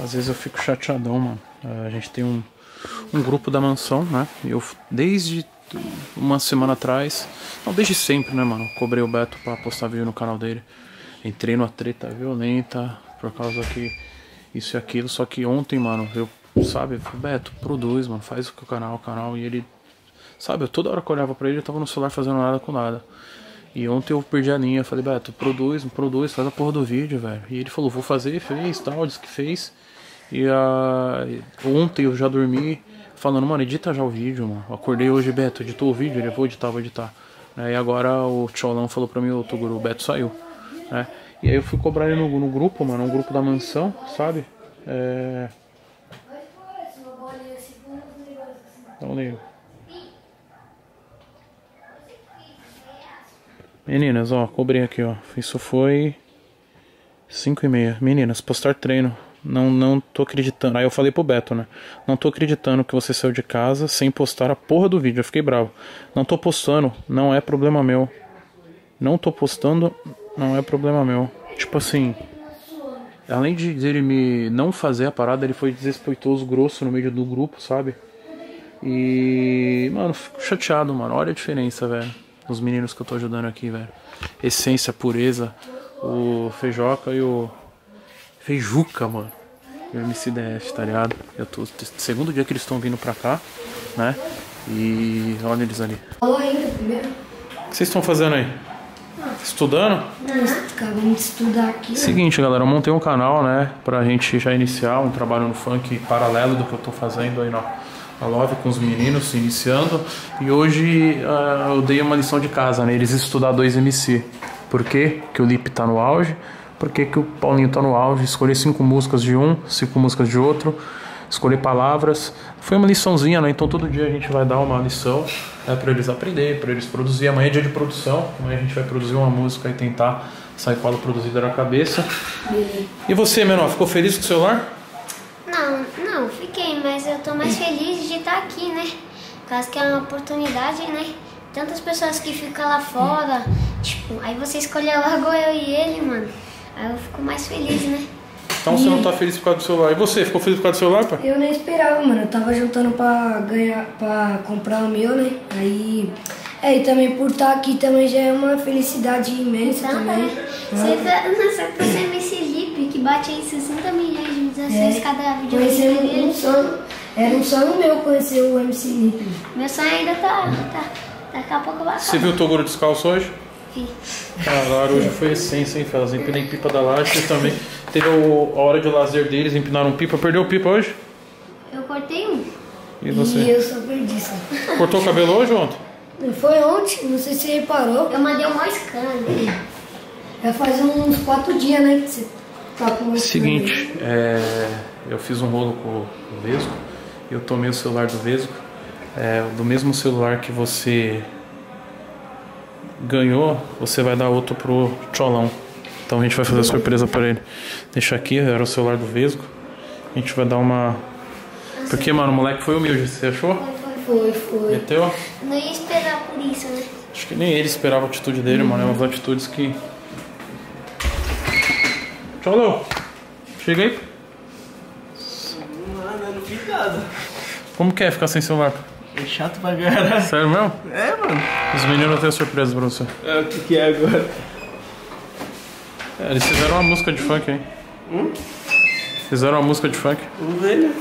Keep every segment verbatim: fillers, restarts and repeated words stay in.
Às vezes eu fico chateadão, mano. A gente tem um, um grupo da mansão, né? E eu, desde uma semana atrás, não, desde sempre, né, mano? Cobrei o Beto pra postar vídeo no canal dele. Entrei numa treta violenta por causa que isso e aquilo. Só que ontem, mano, eu, sabe, Beto, produz, mano, faz o que o canal, o canal. E ele, sabe, eu toda hora que eu olhava pra ele, ele tava no celular fazendo nada com nada. E ontem eu perdi a linha, falei, Beto, produz, produz, faz a porra do vídeo, velho. E ele falou, vou fazer, fez, tal, disse que fez. E uh, ontem eu já dormi falando, mano, edita já o vídeo, mano. Eu acordei hoje, Beto, editou o vídeo, ele, vou editar, vou editar. Né? E agora o Tcholão falou pra mim, ô Toguro, o Beto saiu. Né? E aí eu fui cobrar ele no, no grupo, mano, um grupo da mansão, sabe? É... Dá um ligo. Meninas, ó, cobrei aqui, ó. Isso foi cinco e meia. Meninas, postar treino. Não, não tô acreditando. Aí eu falei pro Beto, né? Não tô acreditando que você saiu de casa sem postar a porra do vídeo. Eu fiquei bravo. Não tô postando, não é problema meu. Não tô postando, não é problema meu. Tipo assim, além de ele me não fazer a parada, ele foi desrespeitoso, grosso no meio do grupo, sabe? E, mano, fico chateado, mano. Olha a diferença, velho. Os meninos que eu tô ajudando aqui, velho. Essência, pureza, o Feijoca e o Feijuca, mano. E o M C D F, tá ligado? Eu tô segundo dia que eles estão vindo pra cá, né? E olha eles ali. Falou ainda primeiro. O que vocês estão fazendo aí? Ah. Estudando? Acabamos de estudar aqui. Seguinte, galera, eu montei um canal, né? Pra gente já iniciar um trabalho no funk paralelo do que eu tô fazendo aí na a Love com os meninos, iniciando. E hoje uh, eu dei uma lição de casa, né? Eles estudar dois M C. Por quê? Que o Lipe tá no auge. Por que que o Paulinho tá no auge? Escolher cinco músicas de um, cinco músicas de outro. Escolher palavras. Foi uma liçãozinha, né? Então todo dia a gente vai dar uma lição, né, pra eles aprender, pra eles produzir. Amanhã é dia de produção. Amanhã a gente vai produzir uma música e tentar sair com ela produzida na cabeça. E, e você, menor, ficou feliz com o celular? Não, não, fiquei, mas eu tô mais feliz de estar aqui, né? Por causa que é uma oportunidade, né? Tantas pessoas que ficam lá fora, tipo, aí você escolheu logo eu e ele, mano. Aí eu fico mais feliz, né? Então você não tá feliz por causa do celular. E você, ficou feliz por causa do celular, pai? Eu nem esperava, mano. Eu tava juntando pra ganhar, pra comprar o meu, né? Aí... É, e também por estar aqui também já é uma felicidade imensa Então, também. Você tá, você tá sendo esse Lipe que bate aí sessenta milhões de visualizações É, cada vídeo conhecer um, dele. um sonho, era um sonho meu conhecer o M C Lipe. Meu sonho ainda tá, tá, daqui a pouco vai acabar. Você viu o Toguro descalço hoje? Vi. Caralho, hoje foi essência, hein, Felas? Empinei pipa da laje também. Teve o, a hora de lazer deles, empinaram pipa. Perdeu pipa hoje? Eu cortei um. E você? E eu sou perdiça. Cortou o cabelo hoje ou ontem? Foi ontem, não sei se você reparou. Eu mandei um escândalo. Já faz uns quatro dias, né, que você tá com o Seguinte, é, eu fiz um rolo com o Vesgo. Eu tomei o celular do Vesgo. É, do mesmo celular que você ganhou, você vai dar outro pro Tcholão. Então a gente vai fazer a surpresa pra ele. Deixa aqui, era o celular do Vesgo. A gente vai dar uma... Porque, mano, o moleque foi humilde, você achou? Foi, foi. Meteu? Eu não ia esperar por isso, né? Acho que nem ele esperava a atitude dele, uhum. Mano. É umas atitudes que... Tcholão, chega aí. Mano, eu não fiz nada. Como que é ficar sem celular? É chato pra caralho. Sério mesmo? É, mano. Os meninos têm surpresa pra você. É, o que que é agora? É, eles fizeram uma música de funk, hein? Hum? Fizeram uma música de funk. Vamos ver, né?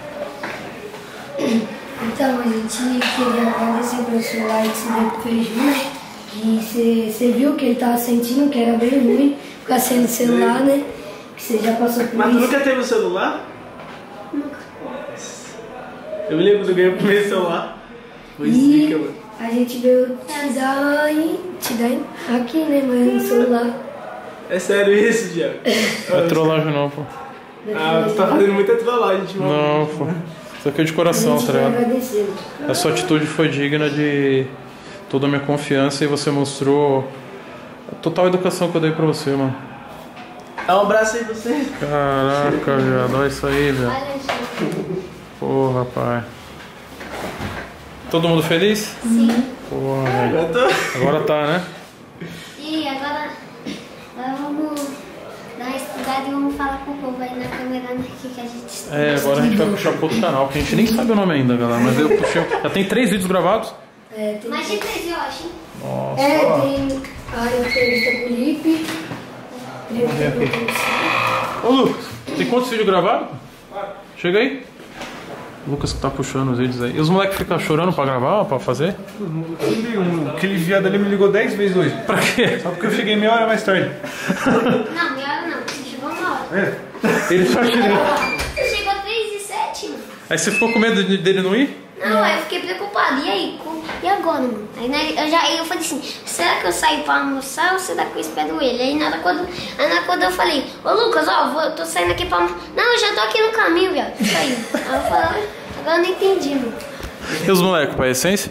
Então, a gente queria agradecer pelo celular que você deu pro Feijão, né? Que você viu que ele tava sentindo que era bem ruim ficar sem o celular, né? Que você já passou por Mas tu isso. nunca teve um celular? Nunca. Eu me lembro quando eu ganhei o primeiro celular. Foi E zica, mano. a gente veio te dar, em, te dar aqui, né, mas no celular. É sério isso, Diego? Não é trollagem não, pô. Ah, tu tá fazendo muita trollagem, ultimamente. Não, pô. Isso aqui é de coração, A gente tá vai ligado? agradecer. A sua atitude foi digna de toda a minha confiança e você mostrou a total educação que eu dei pra você, mano. Dá um abraço aí pra você. Caraca, viado, olha isso aí, velho. Olha, gente. Porra, pai. Todo mundo feliz? Sim. Porra, velho. Eu tô... Agora tá, né? E agora, agora vamos dar uma estudada verdade, vamos falar com o povo aí na câmera aqui que a gente... É, agora a gente vai puxar pro outro canal, que a gente nem sabe o nome ainda, galera. Mas eu puxei. Já tem três vídeos gravados? É, tem... Mais de três, eu acho, hein? Nossa. É, tem a entrevista com o Lipe. Entrevista com o Ô, Lucas, tem quantos vídeos gravados? Chega aí. O Lucas que tá puxando os vídeos aí. E os moleques ficam chorando pra gravar, pra fazer? Aquele viado ali me ligou dez vezes hoje. Pra quê? Só porque eu cheguei meia hora mais tarde. Não, meia hora não, você chegou uma hora. É. Ele só chegou. Você chegou três e sete, mano. Aí você ficou com medo de- dele não ir? Não, aí eu fiquei preocupada. E aí? co- E agora, mano? Aí né, eu já eu falei assim, será que eu saio pra almoçar ou será que eu espero ele? Aí nada quando, aí nada quando eu falei, ô Lucas, ó, vou, eu tô saindo aqui pra almoçar. Não, eu já tô aqui no caminho, viado. Fica aí. Aí eu falei, agora eu não entendi, mano. E os moleques, pra essência?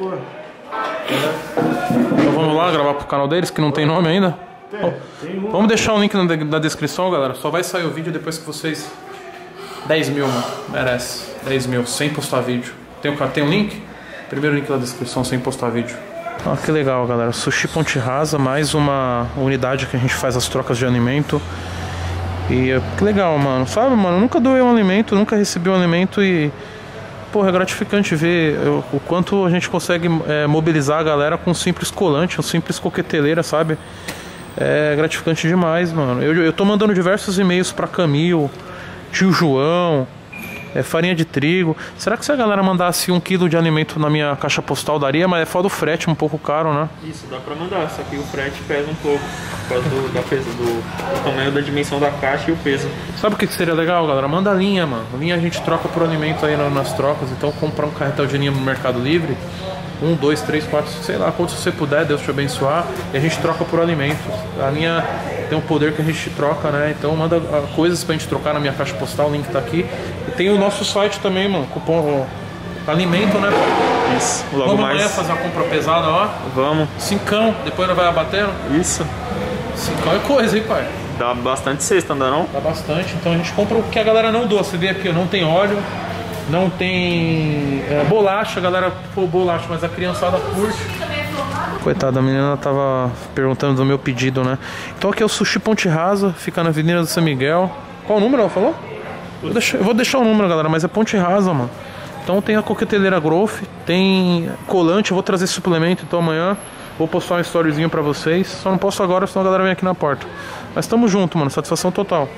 Então vamos lá gravar pro canal deles, que não tem nome ainda? Ó, vamos deixar o link na, de- na descrição, galera. Só vai sair o vídeo depois que vocês... dez mil, mano. Merece. dez mil, sem postar vídeo. Tem, o- tem um link? Primeiro link na descrição, sem postar vídeo. Ah, que legal, galera. Sushi Ponte Rasa, mais uma unidade que a gente faz as trocas de alimento. E eh, que legal, mano. Sabe, mano, eu nunca doei um alimento, nunca recebi um alimento e... Porra, é gratificante ver eu- o quanto a gente consegue eh, mobilizar a galera com um simples colante, um simples coqueteleira, sabe? É gratificante demais, mano. Eu, eu tô mandando diversos e-mails pra Camil, Tio João, é, farinha de trigo. Será que se a galera mandasse um quilo de alimento na minha caixa postal daria? Mas é foda o frete, um pouco caro, né? Isso, dá pra mandar, só que o frete pesa um pouco, por causa do, da peso, do, do tamanho da dimensão da caixa e o peso. Sabe o que que seria legal, galera? Manda linha, mano. Linha a gente troca por alimento aí na- nas trocas. Então comprar um carretel de linha no Mercado Livre. Um, dois, três, quatro, sei lá, quantos você puder, Deus te abençoar. E a gente troca por alimentos. A linha tem um poder que a gente troca, né? Então manda ah, coisas pra gente trocar na minha caixa postal, o link tá aqui. E tem o nosso site também, mano. Cupom ó, alimento, né, pai? Isso, logo Vamos mais. amanhã fazer uma compra pesada, ó. Vamos. Cincão, depois nós vai abatendo. Isso, Cincão é coisa, hein, pai? dá bastante cesta, não dá não? Dá bastante, então a gente compra o que a galera não doa. Você vê aqui, ó, não tem óleo, não tem é, bolacha, a galera pô, bolacha, mas a criançada curte. Coitada, a menina tava perguntando do meu pedido, né? Então aqui é o Sushi Ponte Rasa, fica na Avenida do São Miguel. Qual o número ela falou? Vou deixar, eu vou deixar o número, galera, mas é Ponte Rasa, mano. Então tem a coqueteleira Growth, tem colante, eu vou trazer suplemento então amanhã. Vou postar um storyzinho pra vocês. Só não posto agora, senão a galera vem aqui na porta. Mas tamo junto, mano. Satisfação total.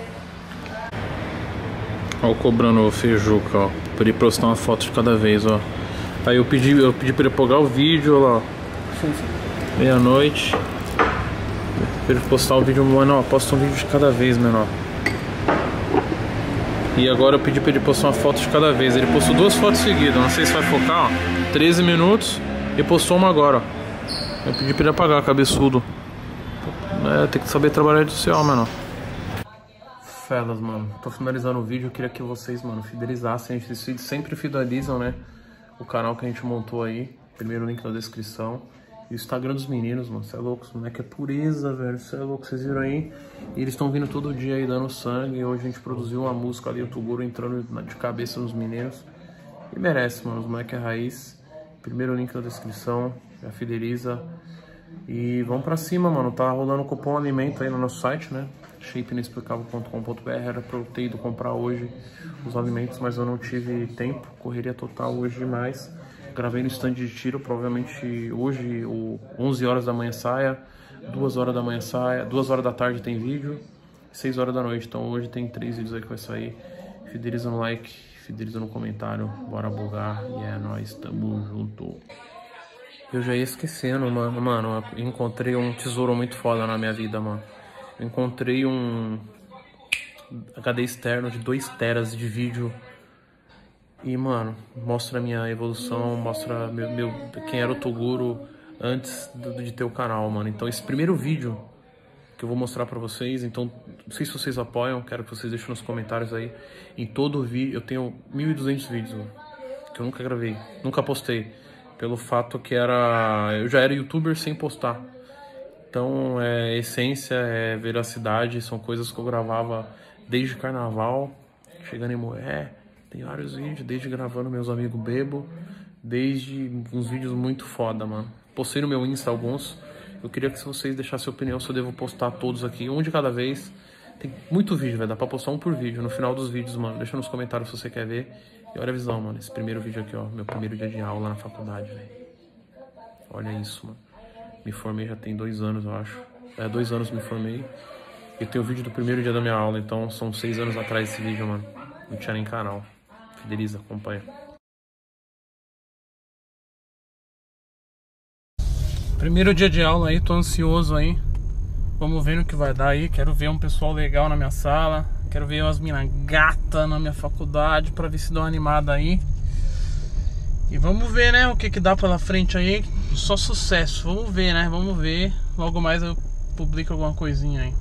Ó, cobrando o Feijuca, ó. Pra ele postar uma foto de cada vez, ó. Aí eu pedi, eu pedi pra ele apagar o vídeo, ó lá, ó. Meia-noite. Pra ele postar o vídeo, mano, ó. Posta um vídeo de cada vez, menor. E agora eu pedi pra ele postar uma foto de cada vez. Ele postou duas fotos seguidas. Não sei se vai focar, ó. treze minutos. E postou uma agora, ó. Eu pedi pra ele apagar, cabeçudo. É, tem que saber trabalhar rede social, mano. Felas, mano. Tô finalizando o vídeo. Eu queria que vocês, mano, fidelizassem. Esses vídeos sempre fidelizam, né? O canal que a gente montou aí. Primeiro link na descrição. E o Instagram dos meninos, mano. Cê é louco, esse moleque é pureza, velho. Cê é louco, vocês viram aí. E eles estão vindo todo dia aí dando sangue. E hoje a gente produziu uma música ali, o Tuguro entrando de cabeça nos mineiros. E merece, mano. Os moleque é raiz. Primeiro link na descrição. Já fideliza. E vamos pra cima, mano. Tá rolando cupom alimento aí no nosso site, né? shape inexplicável ponto com ponto br. Era pra eu ter ido comprar hoje os alimentos, mas eu não tive tempo. Correria total hoje demais. Gravei no stand de tiro. Provavelmente hoje, o onze horas da manhã saia. duas horas da manhã saia. duas horas da tarde tem vídeo. seis horas da noite. Então hoje tem três vídeos aí que vai sair. Fideliza no like. Fideliza no comentário. Bora bugar. E é nóis. Tamo junto. Eu já ia esquecendo, mano. Mano, eu encontrei um tesouro muito foda na minha vida, mano. Eu encontrei um H D externo de dois teras de vídeo. E, mano, mostra a minha evolução, mostra meu, meu, quem era o Toguro antes do, de ter o canal, mano. Então esse primeiro vídeo que eu vou mostrar pra vocês, então, não sei se vocês apoiam, quero que vocês deixem nos comentários aí. Em todo o vídeo, eu tenho mil e duzentos vídeos, mano, que eu nunca gravei, nunca postei. Pelo fato que era eu já era youtuber sem postar. Então, é essência, é veracidade, são coisas que eu gravava desde carnaval, chegando em Moé. Tem vários vídeos, desde gravando meus amigos bebo, desde uns vídeos muito foda, mano. Postei no meu Insta alguns. Eu queria que vocês deixassem a opinião se eu devo postar todos aqui, um de cada vez. Tem muito vídeo, vai dar pra postar um por vídeo no final dos vídeos, mano. Deixa nos comentários se você quer ver. E olha a visão, mano. Esse primeiro vídeo aqui, ó. Meu primeiro dia de aula na faculdade, velho. Olha isso, mano. Me formei já tem dois anos, eu acho. É, dois anos me formei. E tem o vídeo do primeiro dia da minha aula. Então são seis anos atrás esse vídeo, mano. Não tinha nem canal. Fideliza, acompanha. Primeiro dia de aula aí, tô ansioso aí. Vamos ver no que vai dar aí. Quero ver um pessoal legal na minha sala. Quero ver umas minas gatas na minha faculdade pra ver se dá uma animada aí. E vamos ver, né, o que que dá pela frente aí. Só sucesso, vamos ver, né, vamos ver. Logo mais eu publico alguma coisinha aí.